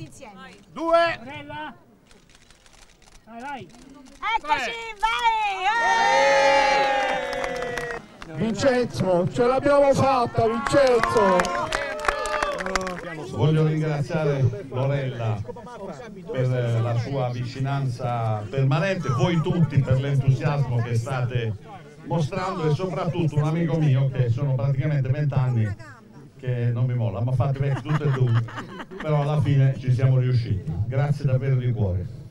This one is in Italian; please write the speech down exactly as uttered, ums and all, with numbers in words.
tutti insieme. Due. Lorella. Vai, vai. Eccoci, vai! Vincenzo, ce l'abbiamo fatta, Vincenzo! Voglio ringraziare Lorella per la sua vicinanza permanente, voi tutti per l'entusiasmo che state mostrando e soprattutto un amico mio che sono praticamente vent'anni che non mi molla, mi ha fatto vecchio tutte e due, però alla fine ci siamo riusciti. Grazie davvero di cuore.